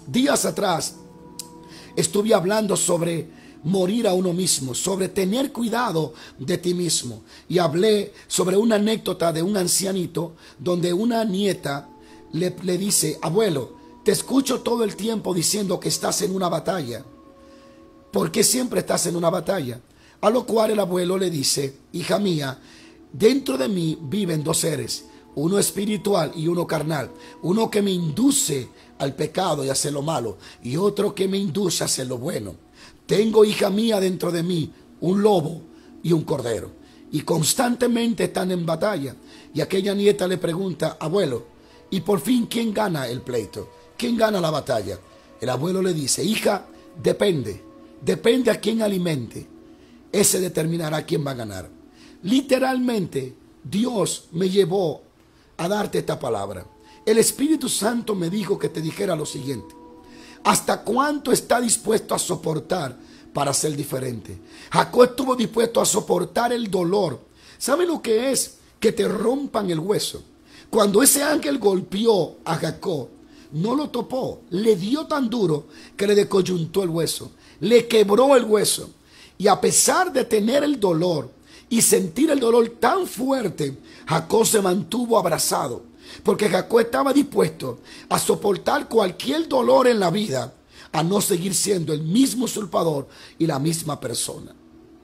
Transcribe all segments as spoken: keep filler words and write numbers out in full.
Días atrás estuve hablando sobre morir a uno mismo, sobre tener cuidado de ti mismo. Y hablé sobre una anécdota de un ancianito donde una nieta le, le dice: abuelo, te escucho todo el tiempo diciendo que estás en una batalla. ¿Por qué siempre estás en una batalla? A lo cual el abuelo le dice: hija mía, dentro de mí viven dos seres, uno espiritual y uno carnal, uno que me induce al pecado y a hacer lo malo, y otro que me induce a hacer lo bueno. Tengo, hija mía, dentro de mí un lobo y un cordero, y constantemente están en batalla. Y aquella nieta le pregunta: abuelo, ¿y por fin quién gana el pleito? ¿Quién gana la batalla? El abuelo le dice: hija, depende, depende a quién alimente, ese determinará quién va a ganar. Literalmente, Dios me llevó a darte esta palabra. El Espíritu Santo me dijo que te dijera lo siguiente: ¿hasta cuánto está dispuesto a soportar para ser diferente? Jacob estuvo dispuesto a soportar el dolor. ¿Sabe lo que es que te rompan el hueso? Cuando ese ángel golpeó a Jacob, no lo topó, le dio tan duro que le descoyuntó el hueso, le quebró el hueso. Y a pesar de tener el dolor y sentir el dolor tan fuerte, Jacob se mantuvo abrazado, porque Jacob estaba dispuesto a soportar cualquier dolor en la vida, a no seguir siendo el mismo usurpador y la misma persona.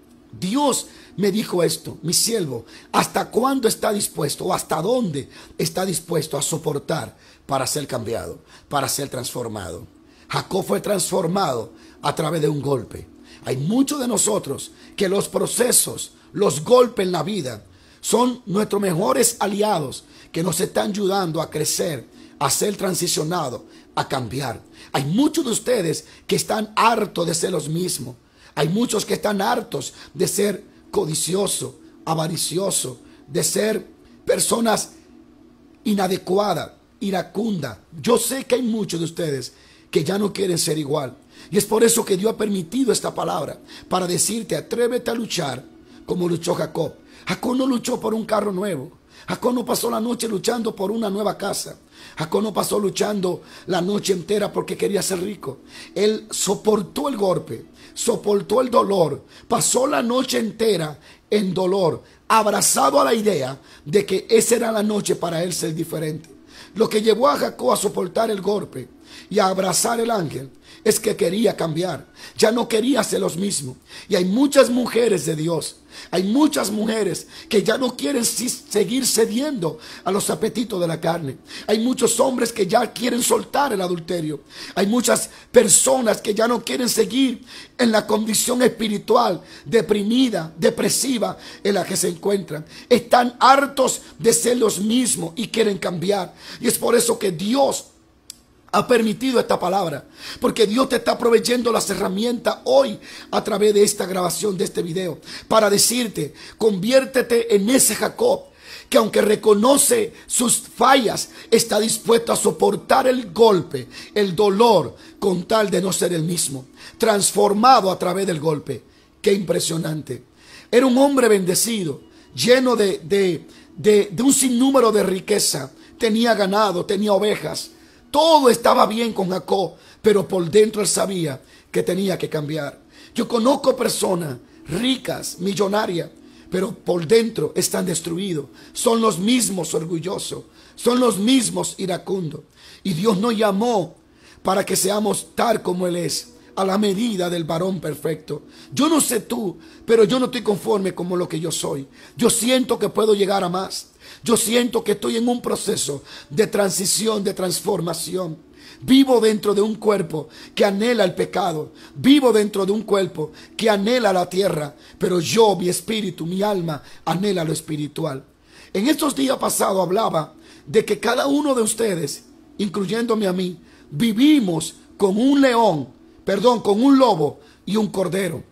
Dios me dijo esto: mi siervo, ¿hasta cuándo está dispuesto o hasta dónde está dispuesto a soportar para ser cambiado, para ser transformado? Jacob fue transformado a través de un golpe. Hay muchos de nosotros que los procesos, los golpes en la vida son nuestros mejores aliados, que nos están ayudando a crecer, a ser transicionados, a cambiar. Hay muchos de ustedes que están hartos de ser los mismos. Hay muchos que están hartos de ser codiciosos, avariciosos, de ser personas inadecuadas, iracundas. Yo sé que hay muchos de ustedes que ya no quieren ser igual. Y es por eso que Dios ha permitido esta palabra, para decirte: atrévete a luchar como luchó Jacob. Jacob no luchó por un carro nuevo. Jacob no pasó la noche luchando por una nueva casa. Jacob no pasó luchando la noche entera porque quería ser rico. Él soportó el golpe, soportó el dolor, pasó la noche entera en dolor, abrazado a la idea de que esa era la noche para él ser diferente. Lo que llevó a Jacob a soportar el golpe y a abrazar el ángel es que quería cambiar, ya no quería ser los mismos. Y hay muchas mujeres de Dios, hay muchas mujeres que ya no quieren seguir cediendo a los apetitos de la carne. Hay muchos hombres que ya quieren soltar el adulterio. Hay muchas personas que ya no quieren seguir en la condición espiritual deprimida, depresiva en la que se encuentran. Están hartos de ser los mismos y quieren cambiar. Y es por eso que Dios ha permitido esta palabra, porque Dios te está proveyendo las herramientas hoy a través de esta grabación, de este video, para decirte: conviértete en ese Jacob que, aunque reconoce sus fallas, está dispuesto a soportar el golpe, el dolor, con tal de no ser el mismo, transformado a través del golpe. Qué impresionante. Era un hombre bendecido, lleno de, de, de, de un sinnúmero de riqueza. Tenía ganado, tenía ovejas. Todo estaba bien con Jacob, pero por dentro él sabía que tenía que cambiar. Yo conozco personas ricas, millonarias, pero por dentro están destruidos. Son los mismos orgullosos, son los mismos iracundos. Y Dios nos llamó para que seamos tal como Él es, a la medida del varón perfecto. Yo no sé tú, pero yo no estoy conforme con lo que yo soy. Yo siento que puedo llegar a más. Yo siento que estoy en un proceso de transición, de transformación. Vivo dentro de un cuerpo que anhela el pecado. Vivo dentro de un cuerpo que anhela la tierra. Pero yo, mi espíritu, mi alma, anhela lo espiritual. En estos días pasados hablaba de que cada uno de ustedes, incluyéndome a mí, vivimos con un león, perdón, con un lobo y un cordero.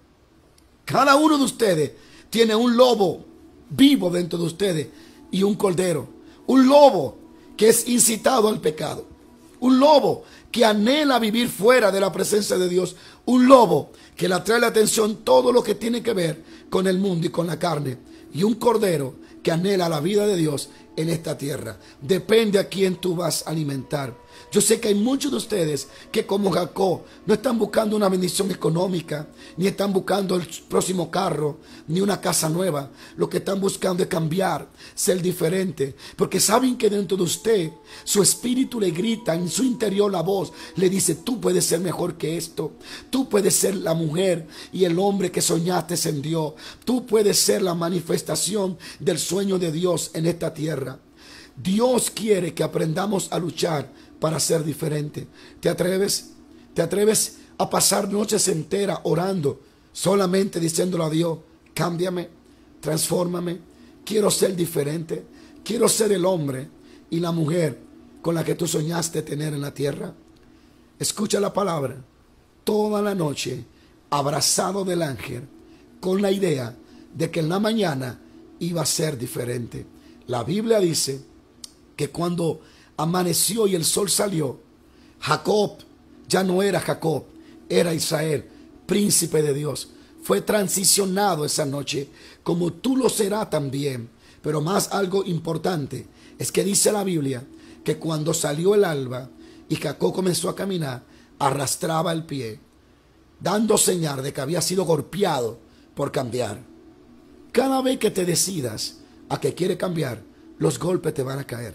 Cada uno de ustedes tiene un lobo vivo dentro de ustedes y un cordero. Un lobo que es incitado al pecado. Un lobo que anhela vivir fuera de la presencia de Dios. Un lobo que le atrae la atención todo lo que tiene que ver con el mundo y con la carne. Y un cordero que anhela la vida de Dios en esta tierra. Depende a quién tú vas a alimentar. Yo sé que hay muchos de ustedes que, como Jacob, no están buscando una bendición económica, ni están buscando el próximo carro, ni una casa nueva. Lo que están buscando es cambiar, ser diferente, porque saben que dentro de usted, su espíritu le grita, en su interior la voz le dice: tú puedes ser mejor que esto. Tú puedes ser la mujer y el hombre que soñaste en Dios. Tú puedes ser la manifestación del sueño de Dios en esta tierra. Dios quiere que aprendamos a luchar para ser diferente. ¿Te atreves? ¿Te atreves a pasar noches enteras orando, solamente diciéndole a Dios: cámbiame, transfórmame, quiero ser diferente, quiero ser el hombre y la mujer con la que tú soñaste tener en la tierra? Escucha la palabra. Toda la noche abrazado del ángel, con la idea de que en la mañana iba a ser diferente. La Biblia dice que cuando amaneció y el sol salió, Jacob ya no era Jacob, era Israel, príncipe de Dios. Fue transicionado esa noche, como tú lo serás también. Pero más algo importante es que dice la Biblia que cuando salió el alba y Jacob comenzó a caminar, arrastraba el pie, dando señal de que había sido golpeado por cambiar. Cada vez que te decidas a que quiere cambiar, los golpes te van a caer.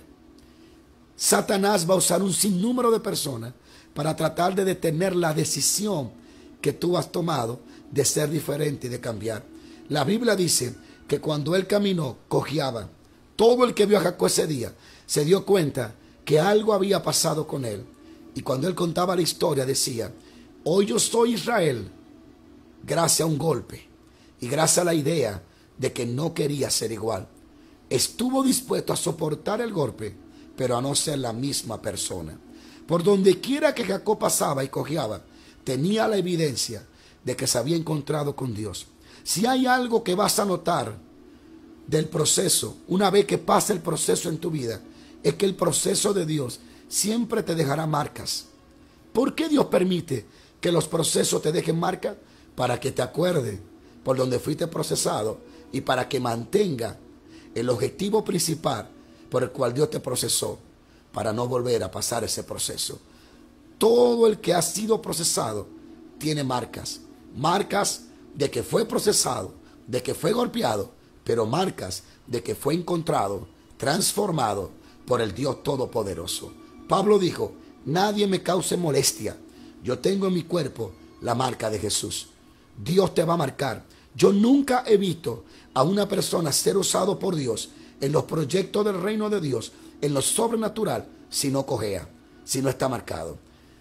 Satanás va a usar un sinnúmero de personas para tratar de detener la decisión que tú has tomado de ser diferente y de cambiar. La Biblia dice que cuando él caminó, cojeaba. Todo el que vio a Jacob ese día se dio cuenta que algo había pasado con él. Y cuando él contaba la historia decía: hoy yo soy Israel gracias a un golpe y gracias a la idea de que no quería ser igual. Estuvo dispuesto a soportar el golpe, pero a no ser la misma persona. Por donde quiera que Jacob pasaba y cojeaba, tenía la evidencia de que se había encontrado con Dios. Si hay algo que vas a notar del proceso, una vez que pasa el proceso en tu vida, es que el proceso de Dios siempre te dejará marcas. ¿Por qué Dios permite que los procesos te dejen marcas? Para que te acuerdes por donde fuiste procesado y para que mantenga el objetivo principal por el cual Dios te procesó, para no volver a pasar ese proceso. Todo el que ha sido procesado tiene marcas. Marcas de que fue procesado, de que fue golpeado, pero marcas de que fue encontrado, transformado por el Dios Todopoderoso. Pablo dijo: nadie me cause molestia. Yo tengo en mi cuerpo la marca de Jesús. Dios te va a marcar. Yo nunca he visto a una persona ser usado por Dios en los proyectos del reino de Dios, en lo sobrenatural, si no cojea, si no está marcado.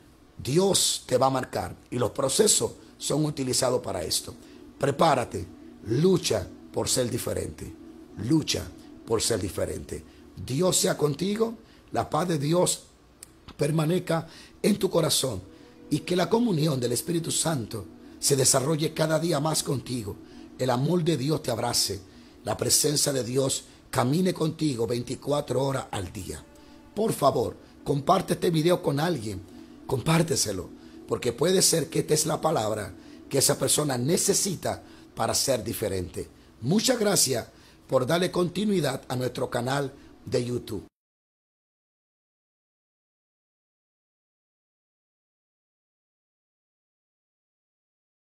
Dios te va a marcar y los procesos son utilizados para esto. Prepárate, lucha por ser diferente, lucha por ser diferente. Dios sea contigo, la paz de Dios permanezca en tu corazón y que la comunión del Espíritu Santo se desarrolle cada día más contigo. El amor de Dios te abrace, la presencia de Dios camine contigo veinticuatro horas al día. Por favor, comparte este video con alguien, compárteselo, porque puede ser que esta es la palabra que esa persona necesita para ser diferente. Muchas gracias por darle continuidad a nuestro canal de YouTube.